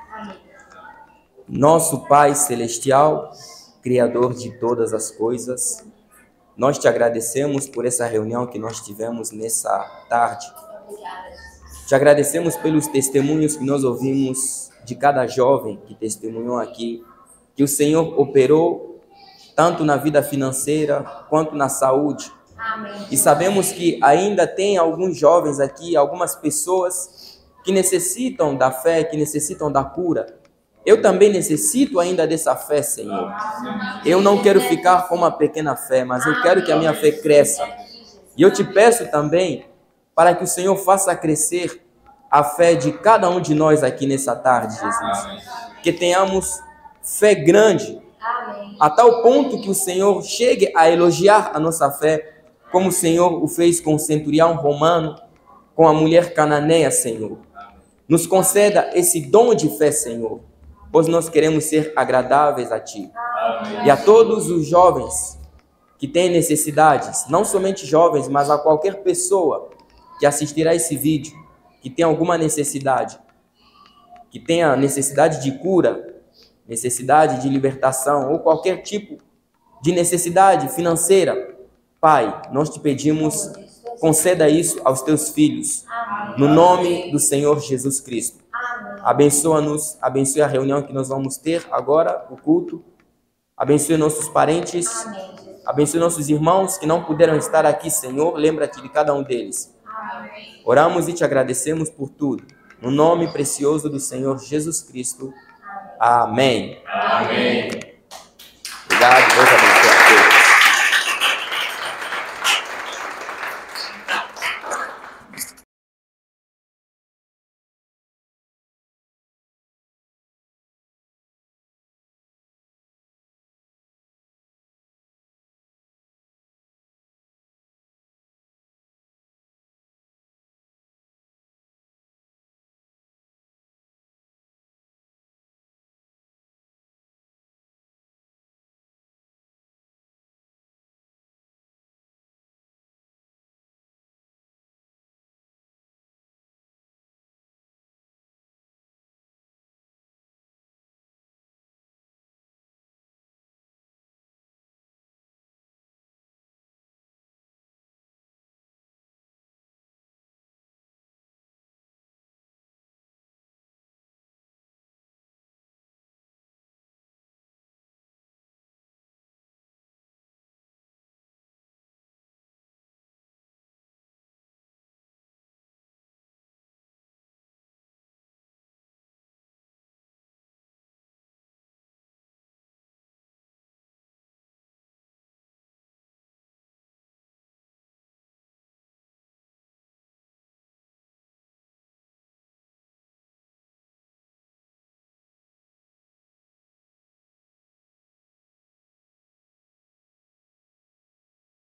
Nosso Pai Celestial, Criador de todas as coisas, nós te agradecemos por essa reunião que nós tivemos nessa tarde. Te agradecemos pelos testemunhos que nós ouvimos de cada jovem que testemunhou aqui, que o Senhor operou tanto na vida financeira quanto na saúde. Amém. E sabemos que ainda tem alguns jovens aqui, algumas pessoas que necessitam da fé, que necessitam da cura. Eu também necessito ainda dessa fé, Senhor. Eu não quero ficar com uma pequena fé, mas eu quero que a minha fé cresça. E eu te peço também para que o Senhor faça crescer a fé de cada um de nós aqui nessa tarde, Jesus. Que tenhamos fé grande, a tal ponto que o Senhor chegue a elogiar a nossa fé, como o Senhor o fez com o centurião romano, com a mulher cananeia, Senhor. Nos conceda esse dom de fé, Senhor, pois nós queremos ser agradáveis a Ti. E a todos os jovens que têm necessidades, não somente jovens, mas a qualquer pessoa que assistirá esse vídeo, que tem alguma necessidade, que tenha necessidade de cura, necessidade de libertação ou qualquer tipo de necessidade financeira, Pai, nós te pedimos, conceda isso aos teus filhos, no nome do Senhor Jesus Cristo. Abençoa-nos, abençoe a reunião que nós vamos ter agora, o culto. Abençoe nossos parentes, abençoe nossos irmãos que não puderam estar aqui, Senhor. Lembra-te de cada um deles. Oramos e te agradecemos por tudo. No nome precioso do Senhor Jesus Cristo. Amém. Amém. Obrigado, Deus abençoe.